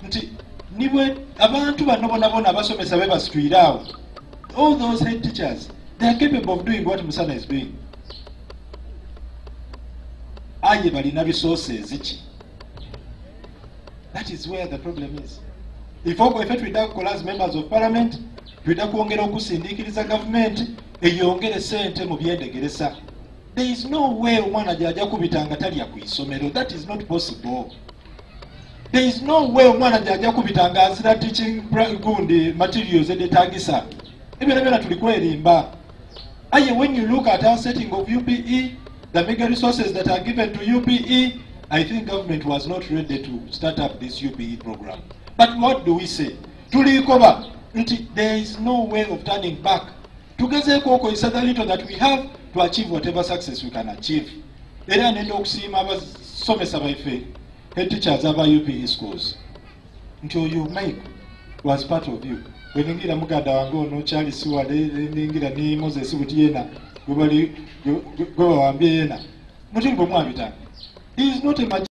nti nibwe abantu banobona abasomesa bebasitwirawo. All those head teachers, they are capable of doing what Musana is doing. Aye balina resources echi. That is where the problem is. If twidda kukola as members of parliament, twidda kwongera okusindikiriza government eyongere sente mu byendegeresa. There is no way omwana gy'ajja kubitanga talya ku isomero. That is not possible. There is no way omwana gy'ajja kubitanga azira teaching gundi materials edetagisa. Ebyo tulikwerimba. Aye, when you look at our setting of UPE, the mega resources that are given to UPE, I think government was not ready to start up this UPE program. But what do we say? There is no way of turning back. Together, is the little that we have to achieve whatever success we can achieve. Head teachers of UPE schools. Until you make was part of you. When Ningira Mugada wango no Charlie Suwade, Ningira ni Moses Butiena, go Ambiena. He is not a